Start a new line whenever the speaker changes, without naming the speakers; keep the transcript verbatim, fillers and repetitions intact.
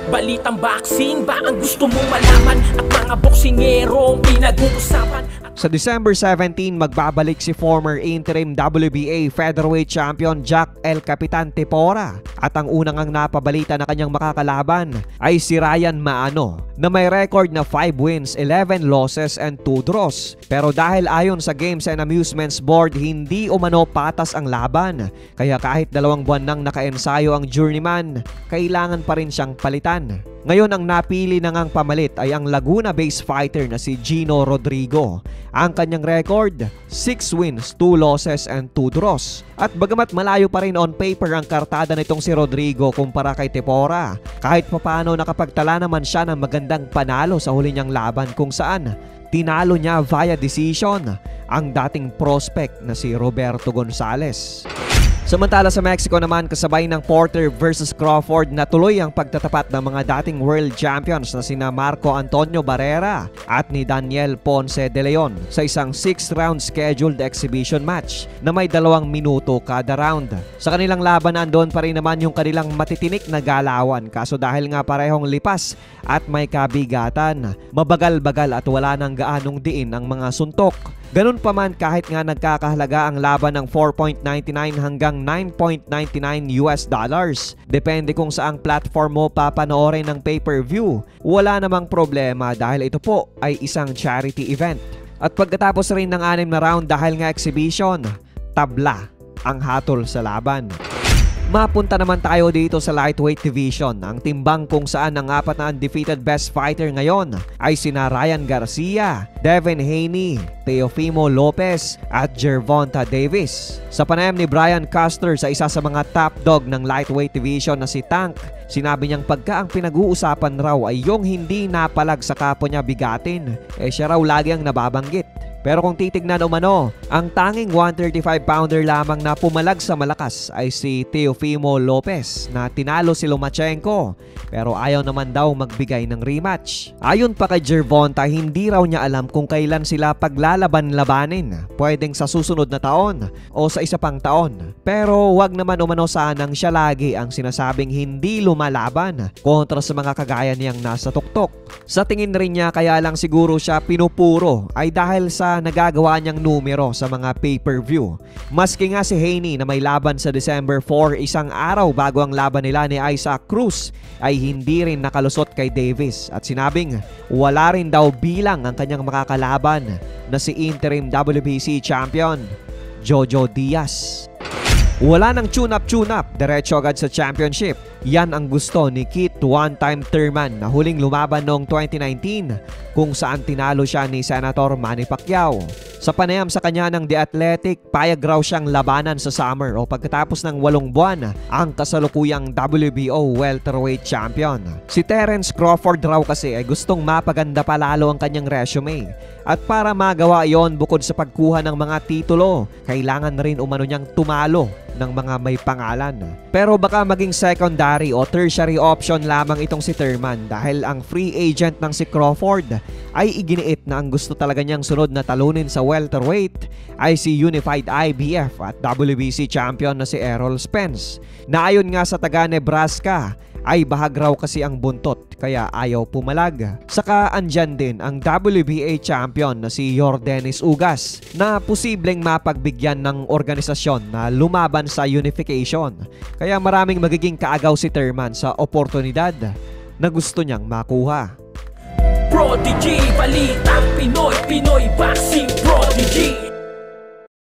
Balitang boxing ba ang gusto mong malaman? At mga boksingero ang pinag-uusapan.
Sa December seventeen, magbabalik si former interim W B A featherweight champion Jack El Capitan Tepora. At ang unang ang napabalita na kanyang makakalaban ay si Ryan Maano na may record na five wins, eleven losses and two draws. Pero dahil ayon sa Games and Amusements Board, hindi umano patas ang laban. Kaya kahit dalawang buwan nang naka-ensayo ang journeyman, kailangan pa rin siyang palitan. Ngayon ang napili na ngang pamalit ay ang Laguna-based fighter na si Gino Rodrigo. Ang kanyang record, six wins, two losses and two draws. At bagamat malayo pa rin on paper ang kartada nitong si Rodrigo kumpara kay Tepora, kahit papano nakapagtala naman siya ng magandang panalo sa huli niyang laban kung saan tinalo niya via decision ang dating prospect na si Roberto Gonzalez. Samantala sa Mexico naman, kasabay ng Porter versus Crawford na tuloy ang pagtatapat ng mga dating world champions na sina Marco Antonio Barrera at ni Daniel Ponce de Leon sa isang six round scheduled exhibition match na may dalawang minuto kada round. Sa kanilang laban andon pa rin naman yung kanilang matitinik na galawan, kaso dahil nga parehong lipas at may kabigatan, mabagal-bagal at wala nang gaanong diin ang mga suntok. Ganun pa man, kahit nga nagkakahalaga ang laban ng four point nine nine hanggang nine point nine nine U S dollars. Depende kung saang platform mo papanoorin ng pay-per-view. Wala namang problema dahil ito po ay isang charity event. At pagkatapos rin ng anim na round dahil nga exhibition, tabla ang hatol sa laban. Mapunta naman tayo dito sa lightweight division. Ang timbang kung saan ang apat na undefeated best fighter ngayon ay sina Ryan Garcia, Devin Haney, Teofimo Lopez at Gervonta Davis. Sa panayam ni Brian Custer sa isa sa mga top dog ng lightweight division na si Tank, sinabi niyang pagka ang pinag-uusapan raw ay yung hindi napalag sa kapo niya bigatin, eh siya raw lagi ang nababanggit. Pero kung titignan umano, ang tanging one thirty-five pounder lamang na pumalag sa malakas ay si Teofimo Lopez na tinalo si Lomachenko, pero ayaw naman daw magbigay ng rematch. Ayon pa kay Gervonta, hindi raw niya alam kung kailan sila paglalaban-labanin, pwedeng sa susunod na taon o sa isa pang taon. Pero wag naman umano sanang siya lagi ang sinasabing hindi lumalaban kontra sa mga kagaya niyang nasa tuktok. Sa tingin rin niya kaya lang siguro siya pinupuro ay dahil sa nagagawa niyang numero sa mga pay-per-view. Maski nga si Haney na may laban sa December four, isang araw bago ang laban nila ni Isaac Cruz, ay hindi rin nakalusot kay Davis at sinabing wala rin daw bilang ang kanyang makakalaban na si interim W B C champion Jojo Diaz. Wala nang tune-up-tune-up, diretso agad sa championship. Yan ang gusto ni Kit one-time Thurman na huling lumaban noong twenty nineteen kung saan tinalo siya ni Senator Manny Pacquiao. Sa panayam sa kanya ng The Athletic, payag raw siyang labanan sa summer o pagkatapos ng walong buwan ang kasalukuyang W B O welterweight champion. Si Terence Crawford raw kasi ay gustong mapaganda pa lalo ang kanyang resume. At para magawa yon, bukod sa pagkuha ng mga titulo, kailangan rin umano niyang tumalo ng mga may pangalan. Pero baka maging secondary o tertiary option lamang itong si Thurman dahil ang free agent ng si Crawford ay iginiit na ang gusto talaga niyang sunod na talunin sa welterweight ay si Unified I B F at W B C champion na si Errol Spence. Na ayon nga sa taga Nebraska ay bahag raw kasi ang buntot kaya ayaw pumalag. Saka andyan din ang W B A champion na si Yordenis Ugas na posibleng mapagbigyan ng organisasyon na lumaban sa unification. Kaya maraming magiging kaagaw si Thurman sa oportunidad na gusto niyang makuha.
Prodigy, balitang Pinoy, Pinoy Boxing Prodigy.